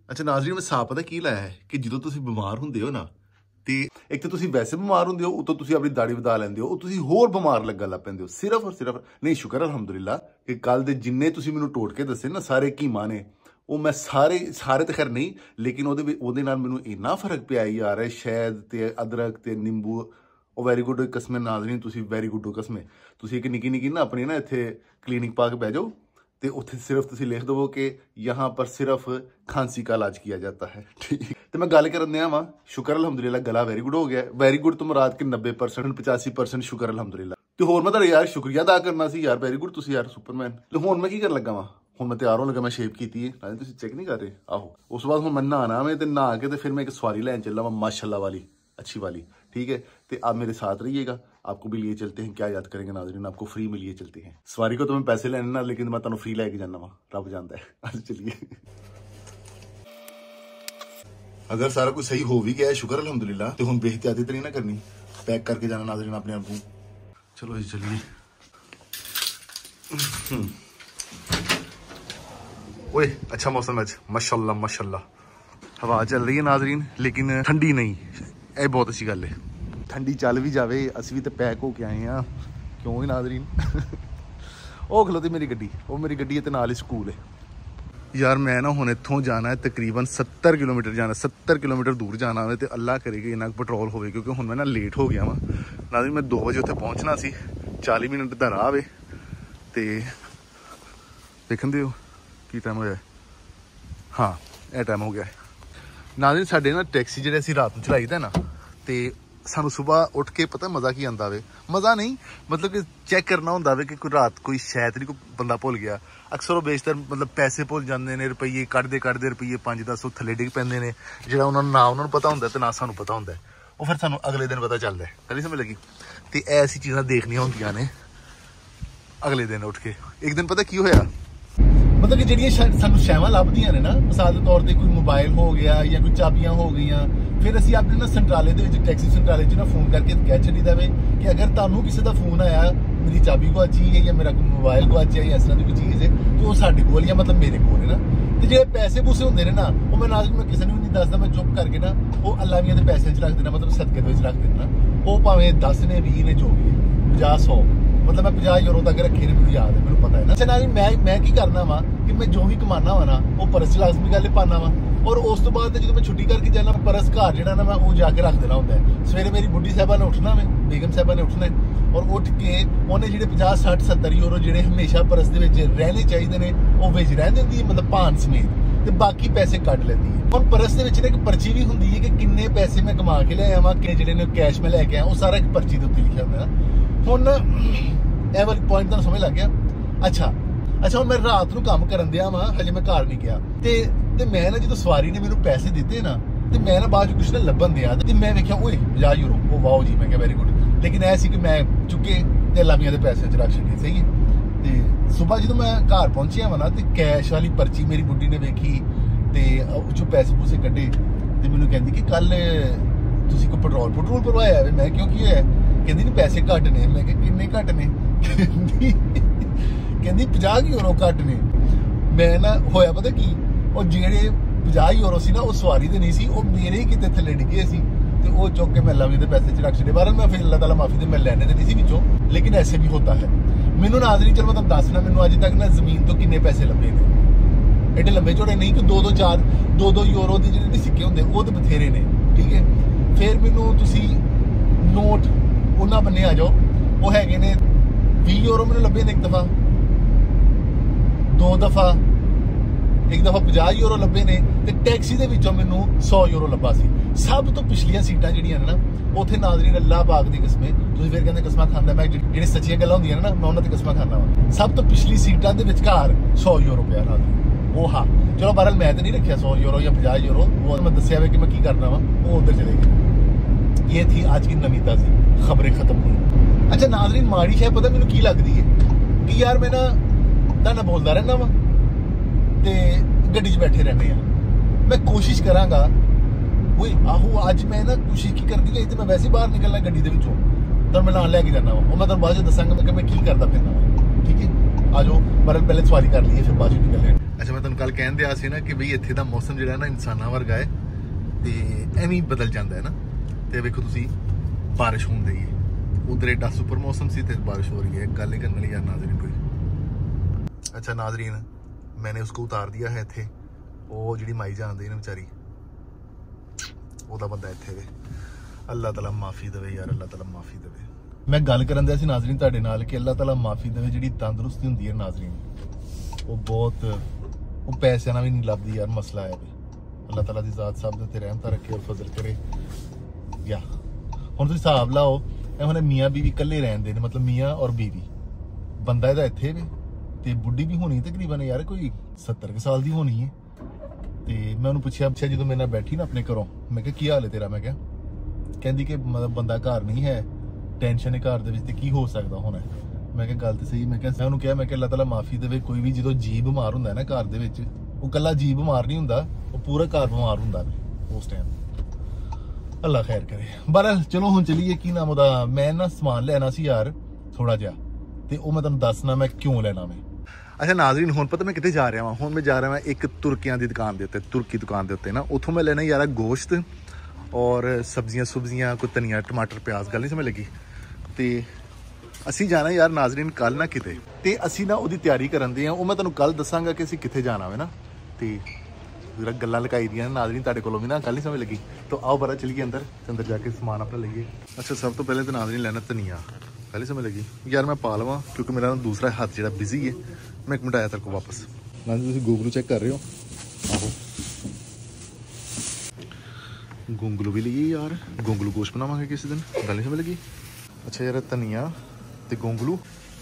ਅੱਛਾ ਨਾਜ਼ਰੀਨ, ਮੈਂ ਸਾਹ ਪਤਾ ਕੀ ਲਾਇਆ ਹੈ ਕਿ ਜਦੋਂ ਤੁਸੀਂ ਬਿਮਾਰ ਹੁੰਦੇ ਹੋ ਨਾ, ਤੇ ਇੱਕ ਤਾਂ ਤੁਸੀਂ ਵੈਸੇ ਬਿਮਾਰ ਹੁੰਦੇ ਹੋ, ਉਤੋਂ ਤੁਸੀਂ ਆਪਣੀ ਦਾੜੀ ਵਧਾ ਲੈਂਦੇ ਹੋ, ਉਹ ਤੁਸੀਂ ਹੋਰ ਬਿਮਾਰ ਲੱਗਣ ਲੱਗ ਪੈਂਦੇ ਹੋ ਸਿਰਫ ਔਰ ਸਿਰਫ। ਨਹੀਂ, ਸ਼ੁਕਰ ਅਲਹਮਦੁਲਿਲਾ ਕਿ ਕੱਲ ਦੇ ਜਿੰਨੇ ਤੁਸੀਂ ਮੈਨੂੰ ਟੋਟਕੇ ਦੱਸੇ ਨਾ ਸਾਰੇ ਕੀਮਾ ਨੇ, ਉਹ ਮੈਂ ਸਾਰੇ ਤਾਂ ਖੈਰ ਨਹੀਂ, ਲੇਕਿਨ ਉਹਦੇ ਨਾਲ ਮੈਨੂੰ ਇੰਨਾ ਫਰਕ ਪਿਆ ਯਾਰ। ਸ਼ਹਿਦ ਤੇ ਅਦਰਕ ਤੇ ਨਿੰਬੂ, ਉਹ ਵੈਰੀ ਗੁੱਡ ਕਸਮੇ ਨਾਜ਼ਰੀਨ, ਤੁਸੀਂ ਵੈਰੀ ਗੁੱਡ ਹੋ ਕਸਮੇ। ਤੁਸੀਂ ਇੱਕ ਨਿੱਕੀ ਨਾ ਆਪਣੀ ਨਾ ਇੱਥੇ ਕਲੀਨਿਕ ਪਾ ਕੇ ਬਹਿ ਜਾਓ, ਤੇ ਉੱਥੇ ਸਿਰਫ ਤੁਸੀਂ ਲਿਖ ਦਵੋ ਕਿ यहाँ पर सिर्फ खांसी का इलाज किया जाता है, ठीक। तो मैं गल कर दिया वा, शुक्र अलहमदुलिल्लाह गला वेरी गुड हो गया। वेरी गुड तो मुराद के 90% 85% शुक्र अलहमदुलिल्लाह। तो होर मैं यार शुक्रिया अदा करना सी यार, वेरी गुड तुसी यार सुपरमैन। तो हुण मैं की कर लगा वा, हुण मैं तैयार होने लगा, मैं शेप की है, तुसी चेक नहीं कर रहे आहो। उस बाद हुण मैं नहाना मैं, ते नहा के फिर मैं एक सवारी लैन चला वा माशाल्लाह वाली, अच्छी वाली, ठीक है। तो आप मेरे साथ रहिएगा, आपको भी लिए चलते हैं। क्या याद करेंगे नाज़रीन, आपको फ्री में लिए चलते हैं। सवारी को तो मैं पैसे लेने ना, लेकिन मैं तुहानू फ्री लेके जाना वा, रब जानता है। आज चलिए, अगर सारा कुछ सही हो भी गया है शुक्र अल्हम्दुलिल्लाह, तो हुण बेहतियाती तो नहीं ना करनी, पैक करके जाना नाज़रीन अपने आप को। चलो जी चलिए। ओए अच्छा मौसम है माशाल्लाह माशाल्लाह, हवा चल रही है नाज़रीन, लेकिन ठंडी नहीं, ये बहुत अच्छी गल है। ठंडी चल भी जाए, असी भी तो पैक होके आए हैं, क्यों ही नाज़रीन। वो खलोती मेरी गड्डी, वो मेरी गड्डी है, नाल ही स्कूल है यार। मैं ना हुण इत्थों जाना है तकरीबन 70 किलोमीटर जाना, 70 किलोमीटर दूर जाना है, तो अल्लाह करेगी इन्ना पेट्रोल होवे, क्योंकि हुण मैं ना लेट हो गया वा नाज़रीन। मैं 2 बजे उत्थे पहुँचना सी, 40 मिनट दा राह वे, ते देखन दिओ की टाइम होया। हाँ यह टाइम हो गया है नाज़रीन। साडे ना टैक्सी जिहड़े असीं रात नूं चलाई दा ना, ते सानू सुबह उठ के पता मज़ा की आंदा वे, मज़ा नहीं मतलब कि चेक करना होंदा वे कि कोई रात कोई शायद नहीं कोई बंदा भुल गया। अक्सर वो बेशतर मतलब पैसे भुल जाते हैं, रुपये कढ़दे रुपये 5-10 थल्ले डिग पैंदे ने, जिहड़ा उन्होंने ना उन्होंने पता होंदा ते ना सानू पता होंदा, वो फिर सानू अगले दिन पता चलता है। कभी समझ लगी? तो ऐसी चीज़ां देखनियां होंदियां ने अगले दिन उठ के। एक दिन पता की होया, मतलब कि ਜਿਹੜੀਆਂ ਸਾਨੂੰ ਸ਼ੈਵਾਂ ਲੱਭਦੀਆਂ ਨੇ ਨਾ, ਮਿਸਾਲ ਦੇ ਤੌਰ ਤੇ ਕੋਈ ਮੋਬਾਈਲ ਹੋ ਗਿਆ ਜਾਂ ਕੋਈ ਚਾਬੀਆਂ ਹੋ ਗਈਆਂ, ਫਿਰ ਅਸੀਂ ਆਪਣੇ ਨਾ ਸੰਟਰਾਲੇ ਦੇ ਵਿੱਚ ਟੈਕਸੀ ਸੰਟਰਾਲੇ 'ਚ ਨਾ ਫੋਨ ਕਰਕੇ ਕਹਿ ਛੱਡੀਦਾ ਵੇ ਕਿ ਅਗਰ ਤੁਹਾਨੂੰ ਕਿਸੇ ਦਾ ਫੋਨ ਆਇਆ, ਮੇਰੀ ਚਾਬੀ ਗੁਆਚੀ ਹੈ ਜਾਂ ਮੇਰਾ ਕੋਈ ਮੋਬਾਈਲ ਗੁਆਚਿਆ ਜਾਂ ਇਸ ਤਰ੍ਹਾਂ ਦੀ ਕੋਈ ਚੀਜ਼ ਹੈ, ਤੇ ਉਹ ਸਾਡੇ ਕੋਲ ਜਾਂ ਮਤਲਬ ਮੇਰੇ ਕੋਲ ਹੈ ਨਾ। ਤੇ ਜਿਹੜੇ ਪੈਸੇ ਪੂਸੇ ਹੁੰਦੇ ਨੇ ਨਾ, ਉਹ ਮੈਂ ਨਾਲ ਮੈਂ ਕਿਸੇ ਨੂੰ ਵੀ ਨਹੀਂ ਦੱਸਦਾ, ਮੈਂ ਚੁੱਪ ਕਰਕੇ ਨਾ ਉਹ ਅੱਲਾਵੀਆਂ ਦੇ ਪੈਸੇ 'ਚ ਰੱਖ ਦੇਣਾ, ਮਤਲਬ ਸਦਕੇ ਦੇ ਵਿੱਚ ਰੱਖ ਦੇਣਾ। ਉਹ ਭਾਵੇਂ 10 ਨੇ 20 ਨੇ ਜੋ ਵੀ 50-100, मतलब मैं 50 यूरो तक रखे ने, मुझे याद है, मैं पता है ना। अच्छा ना मैं की करना वा कि मैं जो भी कमाना वा ना, वो परस च लाजमी गल पाना वा, और उस तो बाद जो मैं छुट्टी करके जाना, परस घर जो ना मैं वो जाके रख देना होंगे। सवेरे मेरी बुढ़ी साहबा ने उठना, मैं बेगम साहबा ने उठना, और उठ के उन्हें जो 50-60-70 यूरो जो हमेशा परस के रहने चाहिए ने, वो विच रह देंदी है, मतलब भान समेत, तो बाकी पैसे कट लेती है। और परस के एक पर्ची भी होंगी है कि किन्ने पैसे मैं कमा के लिया वा, कि जो कैश में लैके आया, वो सारा एक पर्ची के उत्ते लिखा होंगे ना। ਹੁਣ ਇਹ ਵਾਲੀ ਪੁਆਇੰਟ ਤੁਹਾਨੂੰ ਸਮਝ ਲੱਗ ਗਿਆ। ਅੱਛਾ ਹੁਣ ਮੈਂ ਰਾਤ ਨੂੰ ਕੰਮ ਕਰਨ ਦਿਆ ਵਾਂ, ਹਜੇ ਮੈਂ ਘਰ ਨਹੀਂ ਗਿਆ, ਤੇ ਮੈਂ ਨਾ ਜਦੋਂ ਸਵਾਰੀ ਨੇ ਮੈਨੂੰ ਪੈਸੇ ਦਿੱਤੇ ਨਾ, ਤੇ ਮੈਂ ਨਾ ਬਾਅਦ ਚ ਕੁਛ ਨਾ ਲੱਭਣ ਦਿਆ, ਤੇ ਮੈਂ ਵੇਖਿਆ ਓਏ 50 ਯੂਰੋ, ਉਹ ਵਾਓ ਜੀ, ਮੈਂ ਕਿਹਾ ਵੈਰੀ ਗੁੱਡ। ਲੇਕਿਨ ਇਹ ਸੀ ਕਿ ਮੈਂ ਚੁੱਕੇ ਤੇ ਲਾਮੀਆਂ ਦੇ ਪੈਸੇ ਚ ਰੱਖ ਛੱਡੇ, ਸਹੀ ਹੈ। ਤੇ ਸਵੇਰ ਜਦੋਂ ਮੈਂ ਘਰ ਪਹੁੰਚਿਆ ਵਾ ਨਾ, ਤੇ ਕੈਸ਼ ਵਾਲੀ ਪਰਚੀ ਮੇਰੀ ਬੁੱਢੀ ਨੇ ਵੇਖੀ, ਤੇ ਉਹ ਚੋਂ ਪੈਸੇ ਪੂਸੇ ਕੱਢੇ, ਤੇ ਮੈਨੂੰ ਕਹਿੰਦੀ ਕਿ ਕੱਲ ਤੁਸੀਂ ਕੋਈ ਪੈਟਰੋਲ ਭਰਵਾਇਆ ਵੇ। ਮੈਂ ਕਿਉਂ ਕੀ ਹੋਇਆ? ਕਹਿੰਦੀ ਨਹੀਂ ਪੈਸੇ ਘੱਟ ਨੇ। ਮੈਂ ਕਿਹਾ ਕਿੰਨੇ ਘੱਟ ਨੇ? ਕਹਿੰਦੀ 50 ਯੂਰੋ ਘੱਟ ਨੇ। ਮੈਂ ਨਾ ਹੋਇਆ ਪਤਾ ਕੀ, ਉਹ ਜਿਹੜੇ 50 ਯੂਰੋ ਸੀ ਨਾ, ਉਹ ਸਵਾਰੀ ਦੇ ਨਹੀਂ ਸੀ, ਉਹ ਮੇਰੇ ਹੀ ਕਿਤੇ ਥੱਲੇ ਡਿੱਗੇ ਸੀ, ਤੇ ਉਹ ਚੁੱਕ ਕੇ ਮੈਂ ਲਾਵੀ ਦੇ ਪੈਸੇ 'ਚ ਰੱਖ ਛੱਡੇ। ਬਾਹਰ ਮੈਂ ਫਿਰ ਅੱਲਾਹ ਤਾਲਾ ਮਾਫੀ ਦੇ, ਮੈਂ ਲੈਣੇ ਤੇ ਨਹੀਂ ਸੀ ਵਿੱਚੋਂ, ਲੇਕਿਨ ਐਸੇ ਵੀ ਹੋਤਾ ਹੈ। ਮੈਨੂੰ ਨਾਜ਼ਰੀਨ ਚਲੋ ਮੈਂ ਤੁਹਾਨੂੰ ਦੱਸਣਾ, ਮੈਨੂੰ ਅੱਜ ਤੱਕ ਨਾ ਜ਼ਮੀਨ ਤੋਂ ਕਿੰਨੇ ਪੈਸੇ ਲੱਭੇ ਨੇ, ਐਡੇ ਲੰਬੇ ਚੌੜੇ ਨਹੀਂ ਕਿ 2-2 ਯੂਰੋ ਦੇ ਜਿਹੜੇ ਸਿੱਕੇ ਹੁੰਦੇ, ਉਹ ਤਾਂ ਬਥੇਰੇ ਨੇ, ਠੀਕ ਹੈ। ਫਿਰ ਮੈਨੂੰ ਤੁਸੀਂ ਨੋਟ ਉਹਨਾਂ ਬੰਨੇ ਆ ਜਾਓ, ਉਹ ਹੈਗੇ ਨੇ 20 ਯੂਰੋ ਮੈਨੂੰ ਲੱਭੇ ਨੇ ਇੱਕ ਦਫਾ, 2 ਦਫਾ, ਇੱਕ ਦਫਾ 50 ਯੂਰੋ ਲੱਭੇ ਨੇ, ਤੇ ਟੈਕਸੀ ਦੇ ਵਿੱਚੋਂ ਮੈਨੂੰ 100 ਯੂਰੋ ਲੱਭਾ ਸੀ। ਸਭ ਤੋਂ ਪਿਛਲੀਆਂ ਸੀਟਾਂ ਜਿਹੜੀਆਂ ਨੇ ਨਾ, ਉੱਥੇ ਨਾਜ਼ਰੀਨ ਅੱਲਾਹ ਪਾਕ ਦੀ ਕਸਮੇ, ਤੁਸੀਂ ਫਿਰ ਕਹਿੰਦੇ ਕਸਮਾਂ ਖਾਂਦਾ, ਮੈਂ ਜਿਹੜੇ ਸੱਚੀਆਂ ਗੱਲਾਂ ਹੁੰਦੀਆਂ ਨੇ ਨਾ, ਮੈਂ ਉਹਨਾਂ ਤੇ ਕਸਮਾਂ ਖਾਂਦਾ ਵਾ। ਸਭ ਤੋਂ ਪਿਛਲੀ ਸੀਟਾਂ ਦੇ ਵਿਚਕਾਰ 100 ਯੂਰੋ ਪਿਆ ਨਾਜ਼ਰੀਨ। ਉਹ ਹਾਂ ਚਲੋ ਬਹਰਹਾਲ ਮੈਂ ਤਾਂ ਨਹੀਂ ਰੱਖਿਆ 100 ਯੂਰੋ ਜਾਂ 50 ਯੂਰੋ, ਉਹ ਮੈਂ ਦੱਸਿਆ ਵੇ ਕਿ ਮੈਂ ਕੀ ਕਰਨਾ ਵਾ, ਉਹ उधर चले गए। ये थी आज की नवी ताज़ी खबरें खत्म हुई। अच्छा नाज़रीन माड़ी शायद पता मैनू की लगती है कि यार मैं ना बोलता रहना वा ते गड्डी च बैठे रहने आ। मैं कोशिश करांगा वो आहो अज मैं ना कोशिश की करनी है, मैं वैसे बाहर निकलना गड्डी दे विचों तो मैं नाल लैके जाना वा, मैं तुहानू बाद च दसांगा मैं की करदा फिरना वा। ठीक है आ जाओ, पर पहले सवारी कर लीए फिर बाद च निकलने। अच्छा मैं तुहानूं कल कहण दिया सी ना कि बई इत्थे दा मौसम जिहड़ा ना इंसानां वर्गा है ते एवें बदल जाता है ना। ते वेखो तुसीं बारिश होण दई है, उधर एडा सुपर मौसम सी ते बारिश हो रही है। गल ही करने वाली यार नाज़रीन कोई। अच्छा नाज़रीन मैंने उसको उतार दिया है इत्थे, वो जिहड़ी माई जान दी ना बेचारी, ओहदा बंदा इत्थे वे। अल्लाह ताला माफ़ी देवे यार, अल्लाह ताला माफ़ी देवे। मैं गल करन दिया सी नाज़रीन तुहाडे नाल कि अल्लाह ताला माफ़ी देवे। जिहड़ी तंदुरुस्ती हुंदी है नाज़रीन, वो बहुत वो पैसे नाल भी नहीं लभदी यार, मसला है। अल्लाह ताला दी ज़ात सब दे उत्ते रहमत रखे और फजल करे। या हुण तुसीं हिसाब लाओ, हुण मियाँ बीवी कल्ले रहिंदे ने, मतलब मियाँ और बीवी, बंदा इहदा इत्थे वे ते बुढ़ी भी होनी तकरीबन यार कोई 70 साल दी होनी है। ते मैं उन्होंने पूछा जो मेरे नाल बैठी ना अपने घरों, मैं क्या की हाल है तेरा, मैं क्या कहती कि मतलब बंदा घर नहीं है, टेंशन है घर दे विच ते की हो सकदा होना है। मैं क्या गल तो सही, मैं क्या उन्होंने कहा मैं अल्लाह ताला माफ़ी देवे। कोई भी जो जी बीमार हुंदा है ना घर दे विच, वो कल्ला जी बीमार नहीं हुंदा, वो पूरा घर बीमार हुंदा उस टाइम। अल्लाह खैर करे। बहरहाल चलो हुण चलीए, की नाम ओहदा, मैं ना समान लेना सी यार थोड़ा जिहा, ते वो मैं तुहानूं दसना मैं क्यों लेना मैं। अच्छा नाज़रीन हुण पता मैं कित्थे जा रहा वां, हुण मैं जा रहा एक तुर्कियां दी दुकान दे उत्ते, तुर्की दुकान दे उत्ते ना, उत्थों मैं लेना यार गोश्त और सब्जियां सुब्जियां, कोई धनिया टमाटर प्याज, गल नहीं समझ लगी। ते असी जाना यार नाज़रीन कल ना किते, ते असी ना उहदी तैयारी करन दे आं, वो मैं तुहानूं कल दसांगा कि असी कित्थे जाना है ना। ते जरा गल्लां लकाई दियां नाज़रीन तुहाडे कोलों भी ना, गल नहीं समझ लगी। तो आओ बरा चलिए अंदर जाके समान अपना लईए। अच्छा सब तो पहले तो नाज़रीन लेना धनिया, गल नहीं समझ लगी यार, मैं पा लवां क्योंकि मेरा दूसरा हाथ जिहड़ा बिजी है। मैं एक मिनट आया तेरे को वापस। नाज़रीन तुसीं गोंगलू चेक कर रहे हो, आहो गोंगलू भी लीए यार, गोंगलू गोश्त बनावांगे किसी दिन, गल नहीं समझ लगी। अच्छा यार धनिया ते गोंगलू,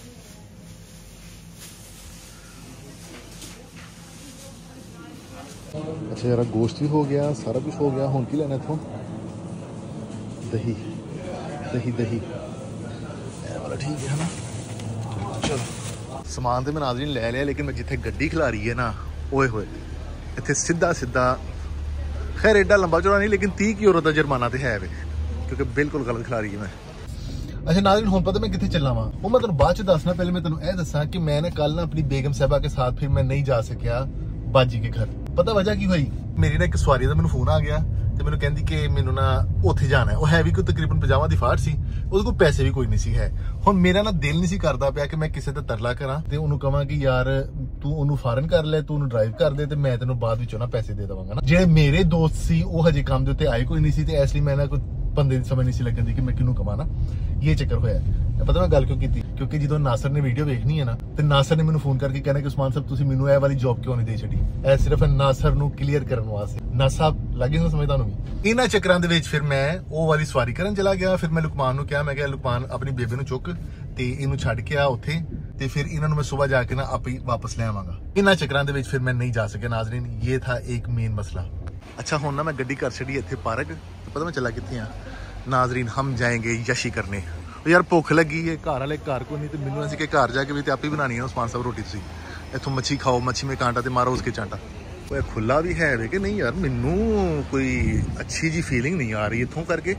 अच्छा यार गोश्त भी हो गया, सारा कुछ हो गया। हुण की लेना इत्थों, दही दही दही वाला ठीक है ना। चलो समान तो मैं नाज़रीन ले लिया, लेकिन मैं जिथे गड्डी खिलारी है ना, ओए होए इत्थे सीधा सीधा, खैर एडा लंबा चौड़ा नहीं, लेकिन 30 यूरो का जुर्माना तो है वे, क्योंकि बिल्कुल गलत खिलारी है मैं। अच्छा नाज़रीन हुण पता मैं कित्थे चला वां, वो मैं तुहानूं बाद च दसना। पहले मैं तुहानूं दसा कि मैं ना कल ना अपनी बेगम साहबा के साथ फिर मैं नहीं जा सकिया बाजी के घर। पता वजह की हुई, मेरी ना एक सवारी का मैनूं फोन आ गया ते मैनूं कहंदी कि मैनूं ना उत्थे जाना है। वो है भी कोई तकरीबन 50 दी फाट सी, ਉਹਦੇ ਕੋਲ ਪੈਸੇ ਵੀ ਕੋਈ ਨਹੀਂ ਸੀ ਹੈ। ਹੁਣ ਮੇਰਾ ਨਾ ਦਿਲ ਨਹੀਂ ਸੀ ਕਰਦਾ ਪਿਆ ਕਿ ਮੈਂ ਕਿਸੇ ਤੇ ਤਰਲਾ ਕਰਾਂ ਤੇ ਉਹਨੂੰ ਕਹਾਂ ਕਿ ਯਾਰ ਤੂੰ ਉਹਨੂੰ ਫਾਰਨ ਕਰ ਲੈ, ਤੂੰ ਉਹਨੂੰ ਡਰਾਈਵ ਕਰ ਦੇ ਤੇ ਮੈਂ ਤੈਨੂੰ ਬਾਅਦ ਵਿੱਚੋਂ ਨਾ ਪੈਸੇ ਦੇ ਦੇਵਾਂਗਾ ਨਾ। ਜਿਹੜੇ ਮੇਰੇ ਦੋਸਤ ਸੀ ਉਹ ਹਜੇ ਕੰਮ ਦੇ ਉੱਤੇ ਆਏ ਕੋਈ ਨਹੀਂ ਸੀ, ਤੇ ਇਸ ਲਈ ਮੈਂ ਨਾ ਕੋਈ ਬੰਦੇ ਦੀ ਸਮਝ ਨਹੀਂ ਸੀ ਲੱਗਦੀ ਕਿ ਮੈਂ ਕਿਹਨੂੰ ਕਵਾਂ ਨਾ। ਇਹ ਚੱਕਰ ਹੋਇਆ। ਪਤਾ ਮੈਂ ਗੱਲ ਕਿਉਂ ਕੀਤੀ, ਕਿਉਂਕਿ ਜਦੋਂ ਨਾਸਰ ਨੇ ਵੀਡੀਓ ਵੇਖਣੀ ਹੈ ਨਾ, ਤੇ ਨਾਸਰ ਨੇ ਮੈਨੂੰ ਫੋਨ ਕਰਕੇ ਕਹਿਣਾ ਕਿ ਉਸਮਾਨ ਸਾਹਿਬ ਤੁਸੀਂ ਮੈਨੂੰ ਇਹ ਵਾਲੀ ਜੌਬ ਕਿਉਂ ਨਹੀਂ ਦੇ ਛੱਡੀ। ਇਹ ਸਿਰਫ ਨਾਸਰ ਨੂੰ ਕਲੀਅਰ ਕਰਨ ਵਾਸਤੇ। ਨਾਸਰ ਲੱਗੇ ਨਾ ਸਮਝ ਤੁਹਾਨੂੰ ਵੀ। ਇਹਨਾਂ ਚੱਕਰਾਂ ਦੇ ਵਿੱਚ ਫਿਰ ਮੈਂ ਉਹ ਵਾਲੀ ਸਵਾਰੀ ਕਰਨ ਚਲਾ ਗਿਆ। ਫਿਰ ਮੈਂ ਲੁਕਮਾਨ ਨੂੰ ਕਿਹਾ, ਮੈਂ ਕਿਹਾ ਲੁਕਮਾਨ ਆਪਣੀ ਬੇਬੇ ਨੂੰ ਚੁੱਕ ਤੇ ਇਹਨੂੰ ਛੱਡ ਕੇ ਆ ਉੱਥੇ, ਤੇ ਫਿਰ ਇਹਨਾਂ ਨੂੰ ਮੈਂ ਸਵੇਰ ਜਾ ਕੇ ਨਾ ਆਪੇ ਵਾਪਸ ਲੈ ਆਵਾਂਗਾ। ਇਹਨਾਂ ਚੱਕਰਾਂ ਦੇ ਵਿੱਚ ਫਿਰ ਮੈਂ ਨਹੀਂ ਜਾ ਸਕਿਆ ਨਾਜ਼ਰੀਨ। ਇਹ ਥਾ ਇੱਕ ਮੇਨ ਮਸਲਾ। अच्छा ਹੁਣ ਨਾ ਮੈਂ ਗੱਡੀ ਕਰ ਛੱਡੀ ਇੱਥੇ ਪਾਰਕ, ਤੇ ਪਤਾ ਮੈਂ ਚੱਲਾ ਕਿੱਥੇ ਆ ਨਾਜ਼ਰੀਨ, ਹਮ ਜਾਏਂਗੇ ਯਸ਼ੀ ਕਰਨੇ। ਯਾਰ ਭੁੱਖ ਲੱਗੀ ਹੈ, ਘਰ ਵਾਲੇ ਘਰ ਕੋਈ ਨਹੀਂ, ਤੇ ਮੈਨੂੰ ਅਸੀਂ ਕਿ ਘਰ ਜਾ ਕੇ ਵੀ ਤੇ ਆਪੇ ਬਣਾਣੀ ਹੈ ਉਸਮਾਨ ਸਾਹਿਬ ਰੋਟੀ। ਤੁਸੀਂ ਇੱਥੋਂ ਮੱਛੀ ਖਾਓ, ਮੱਛੀ ਮੇ ਕਾਂਟਾ ਤੇ ਮਾਰੋ ਉਸਕੇ ਚਾਂਟਾ। ਉਹ ਖੁੱਲਾ ਵੀ ਹੈ ਵੇ ਕਿ ਨਹੀਂ ਯਾਰ, ਮੈਨੂੰ ਕੋਈ ਅੱਛੀ ਜੀ ਫੀਲਿੰਗ ਨਹੀਂ ਆ ਰਹੀ ਇੱਥੋਂ ਕਰਕੇ।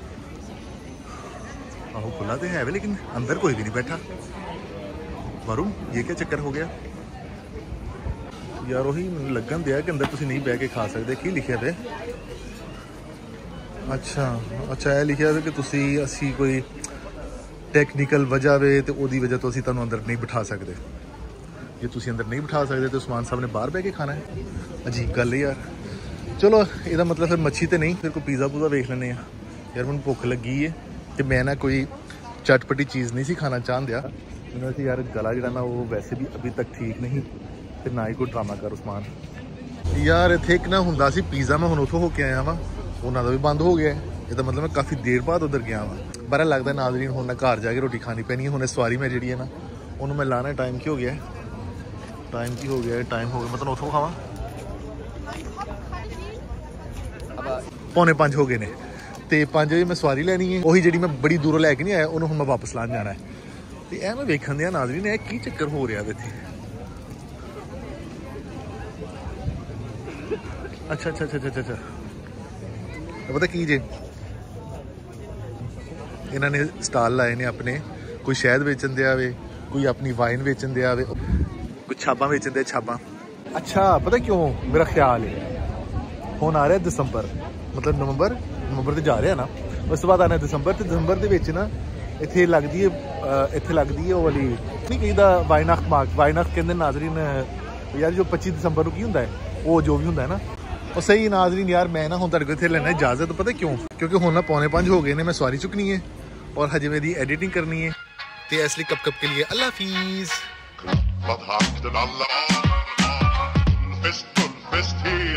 ਆਹੋ ਖੁੱਲਾ ਤੇ ਹੈ ਵੇ, ਲੇਕਿਨ ਅੰਦਰ ਕੋਈ ਵੀ ਨਹੀਂ ਬੈਠਾ। ਵਰੁਣ ਇਹ ਕੀ ਚੱਕਰ ਹੋ ਗਿਆ ਯਾਰ? ਉਹੀ ਮੈਨੂੰ ਲੱਗਣ ਦਿਆ ਕਿ ਅੰਦਰ ਤੁਸੀਂ ਨਹੀਂ ਬਹਿ ਕੇ ਖਾ ਸਕਦੇ। ਕੀ ਲਿਖਿਆ ਵੇ? ਅੱਛਾ ਇਹ ਲਿਖਿਆ ਵੇ ਕਿ ਤੁਸੀਂ ਅਸੀਂ ਕੋਈ ਟੈਕਨੀਕਲ ਵਜ੍ਹਾ ਵੇ ਤੇ ਉਹਦੀ ਵਜ੍ਹਾ ਤੋਂ ਅਸੀਂ ਤੁਹਾਨੂੰ ਅੰਦਰ ਨਹੀਂ ਬਿਠਾ ਸਕਦੇ। ਜੇ ਤੁਸੀਂ ਅੰਦਰ ਨਹੀਂ ਬਿਠਾ ਸਕਦੇ ਤੇ ਉਸਮਾਨ ਸਾਹਿਬ ਨੇ ਬਾਹਰ ਬਹਿ ਕੇ ਖਾਣਾ ਹੈ। ਅਜੀਬ ਗੱਲ ਹੈ ਯਾਰ। ਚਲੋ ਇਹਦਾ ਮਤਲਬ ਫਿਰ ਮੱਛੀ ਤੇ ਨਹੀਂ, ਫਿਰ ਕੋਈ ਪੀਜ਼ਾ ਪੂਜ਼ਾ ਵੇਖ ਲੈਂਦੇ ਆ। ਯਾਰ ਮੈਨੂੰ ਭੁੱਖ ਲੱਗੀ ਹੈ ਤੇ ਮੈਂ ਨਾ ਕੋਈ ਚਟਪਟੀ ਚੀਜ਼ ਨਹੀਂ ਸੀ ਖਾਣਾ ਚਾਹੁੰਦਿਆ। ਮੈਨੂੰ ਸੀ ਯਾਰ ਗਲਾ ਜਿਹੜਾ ਨਾ ਉਹ ਵੈਸੇ ਵੀ ਅਭੀ ਤੱਕ ਠੀਕ ਨਹੀਂ, ਤੇ ਨਾ ਹੀ ਕੋਈ ਡਰਾਮਾ ਕਰ ਉਸਮਾਨ। ਯਾਰ ਇੱਥੇ ਇੱਕ ਨਾ ਹੁੰਦਾ ਸੀ ਪੀਜ਼ਾ, ਮੈਂ ਹੁਣ ਉੱਥੋਂ ਹੋ ਕੇ ਆਇਆ ਵਾਂ, ਉਹਨਾਂ ਦਾ ਵੀ ਬੰਦ ਹੋ ਗਿਆ। ਇਹਦਾ ਮਤਲਬ ਮੈਂ ਕਾਫੀ ਦੇਰ ਬਾਅਦ ਉਧਰ ਗਿਆ ਵਾਂ। ਬੜਾ ਲੱਗਦਾ ਨਾਜ਼ਰੀਨ ਹੁਣ ਮੈਂ ਘਰ ਜਾ ਕੇ ਰੋਟੀ ਖਾਣੀ ਪੈਣੀ ਹੈ। ਹੁਣ ਇਹ ਸਵਾਰੀ ਮੈਂ ਜਿਹੜੀ ਹੈ ਨਾ ਉਹਨੂੰ ਮੈਂ ਲਾਣਾ। ਟਾਈਮ ਕੀ ਹੋ ਗਿਆ? ਟਾਈਮ ਕੀ ਹੋ ਗਿਆ? ਟਾਈਮ ਹੋ ਗਿਆ ਮੈਂ ਤੁਹਾਨੂੰ ਉੱਥੋਂ ਖਾਵਾਂ। 4:45 ਹੋ ਗਏ ਨੇ, ਤੇ 5 ਵਜੇ ਮੈਂ ਸਵਾਰੀ ਲੈਣੀ ਹੈ। ਉਹੀ ਜਿਹੜੀ ਮੈਂ ਬੜੀ ਦੂਰੋਂ ਲੈ ਕੇ ਨਹੀਂ ਆਇਆ, ਉਹਨੂੰ ਹੁਣ ਮੈਂ ਵਾਪਸ ਲਾਣ ਜਾਣਾ ਹੈ। ਤੇ ਇਹ ਮੈਂ ਵੇਖਣ ਦਿਆ ਨਾਜ਼ਰੀਨ ਇਹ ਕੀ ਚੱਕਰ ਹੋ ਰਿਹਾ ਇੱਥੇ। ਅੱਛਾ ਪਤਾ ਕੀ ਜੇ, ਇਹਨਾਂ ਨੇ ਸਟਾਲ ਲਾਏ ਨੇ ਆਪਣੇ। ਕੋਈ ਸ਼ਹਿਦ ਵੇਚਣ ਦਿਆ ਵੇ, ਕੋਈ ਆਪਣੀ ਵਾਈਨ ਵੇਚਣ ਦਿਆ ਵੇ, ਕੋਈ ਛਾਬਾਂ ਵੇਚਣ ਦਿਆ ਛਾਬਾਂ। अच्छा पता क्यों मेरा ख्याल है ਹੁਣ ਆ ਰਿਹਾ ਦਸੰਬਰ ਮਤਲਬ ਨਵੰਬਰ ਤੇ ਜਾ ਰਿਹਾ ਨਾ ਉਸ ਤੋਂ ਬਾਅਦ ਆਣਾ ਦਸੰਬਰ ਤੇ ਦਸੰਬਰ ਦੇ ਵਿੱਚ ਨਾ ਇੱਥੇ ਲੱਗਦੀ ਹੈ ਉਹ ਵਾਲੀ ਨਹੀਂ ਕਹੀਦਾ ਵਾਈਨਾਖ ਕਹਿੰਦੇ ਨਾਜ਼ਰੀਨ ਯਾਰ ਜੋ 25 ਦਸੰਬਰ ਨੂੰ ਕੀ ਹੁੰਦਾ ਹੈ ਉਹ ਜੋ ਵੀ ਹੁੰਦਾ ਹੈ ਨਾ ਉਹ ਸਹੀ ਨਾਜ਼ਰੀਨ ਯਾਰ ਮੈਂ ਨਾ ਹੁਣ ਤੁਹਾਡੇ ਕੋਲ ਇੱਥੇ ਲੈਣਾ ਇਜਾਜ਼ਤ ਪਤਾ ਕਿਉਂ ਕਿਉਂਕਿ ਹੁਣ ਨਾ 4:45 ਹੋ ਗਏ ਨੇ ਮੈਂ ਸਵਾਰੀ ਚੁੱਕਣੀ ਹੈ ਔਰ ਹਜੇ ਮੇਰੀ ਐਡੀਟਿੰਗ ਕਰਨੀ ਹੈ ਤੇ ਇਸ ਲਈ ਕਬ ਕੇ लिए अल्लाह हाफिज़